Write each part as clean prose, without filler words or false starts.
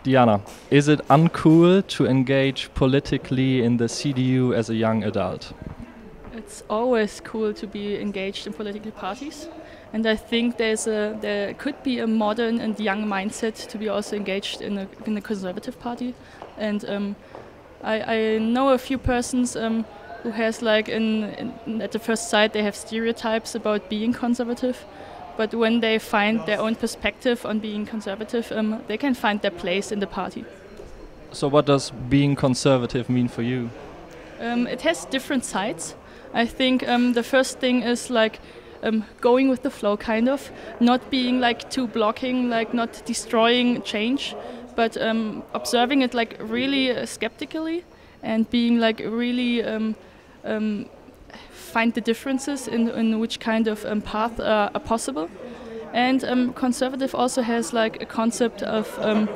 Diana, is it uncool to engage politically in the CDU as a young adult? It's always cool to be engaged in political parties, and I think there could be a modern and young mindset to be also engaged in a conservative party. And I know a few persons who has like at the first sight they have stereotypes about being conservative, but when they find their own perspective on being conservative, they can find their place in the party. So what does being conservative mean for you? It has different sides. I think the first thing is like going with the flow, kind of, not being like too blocking, like not destroying change, but observing it like really skeptically and being like really find the differences in which kind of path are possible. And conservative also has like a concept of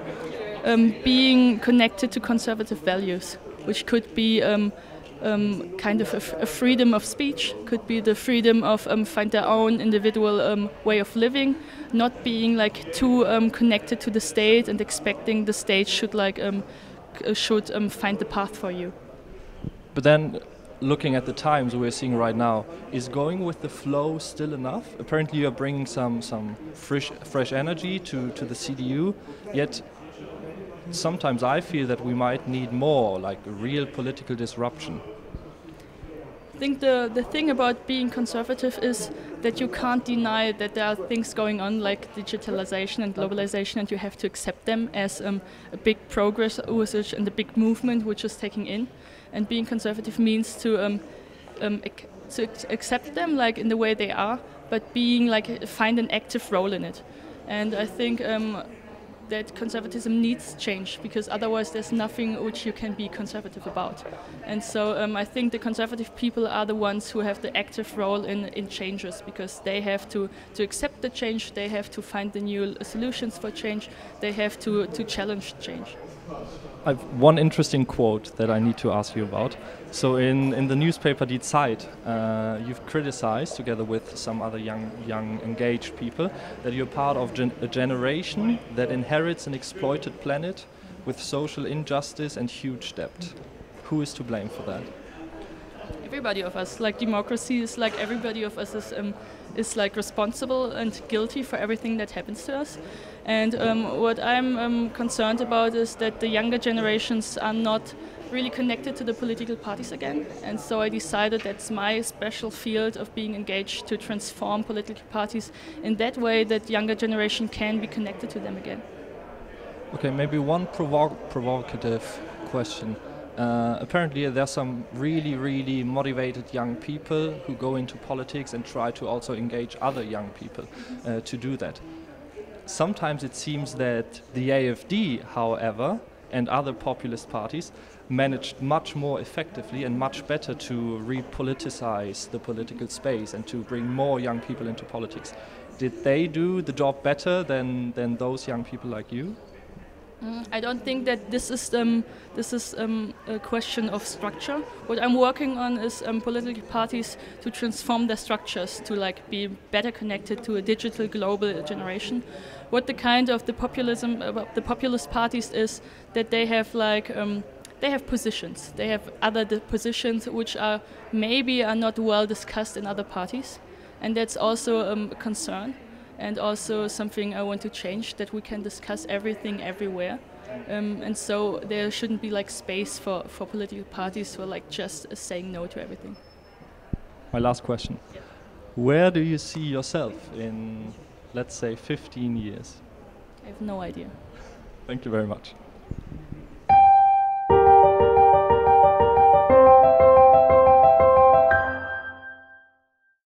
being connected to conservative values, which could be kind of a freedom of speech, could be the freedom of find their own individual way of living, not being like too connected to the state and expecting the state should like find the path for you. But then, looking at the times we're seeing right now, is going with the flow still enough? Apparently you're bringing some fresh energy to the CDU, yet sometimes I feel that we might need more, like a real political disruption. I think the thing about being conservative is that you can't deny that there are things going on like digitalization and globalization, and you have to accept them as a big progress usage and a big movement which is taking in. And being conservative means to accept them like in the way they are, but being like find an active role in it. And I think that conservatism needs change, because otherwise there's nothing which you can be conservative about. And so I think the conservative people are the ones who have the active role in changes, because they have to accept the change, they have to find the new solutions for change, they have to challenge change. I've one interesting quote that I need to ask you about. So in the newspaper Die Zeit, you've criticized, together with some other young engaged people, that you're part of a generation that inherits an exploited planet with social injustice and huge debt. Who is to blame for that? Everybody of us. Like democracy is like everybody of us is like responsible and guilty for everything that happens to us. And what I'm concerned about is that the younger generations are not really connected to the political parties again. And so I decided that's my special field of being engaged, to transform political parties in that way that younger generation can be connected to them again. Okay, maybe one provocative question. Apparently there are some really motivated young people who go into politics and try to also engage other young people to do that. Sometimes it seems that the AfD, however, and other populist parties managed much more effectively and much better to repoliticize the political space and to bring more young people into politics. Did they do the job better than those young people like you? I don't think that this is a question of structure. What I'm working on is political parties to transform their structures to like be better connected to a digital global generation. What the kind of the populist parties is that they have like they have positions. They have other positions which are maybe not well discussed in other parties, and that's also a concern. And also something I want to change, that we can discuss everything everywhere. And so there shouldn't be like space for political parties who are like just saying no to everything. My last question. Yeah. Where do you see yourself in, let's say, 15 years? I have no idea. Thank you very much.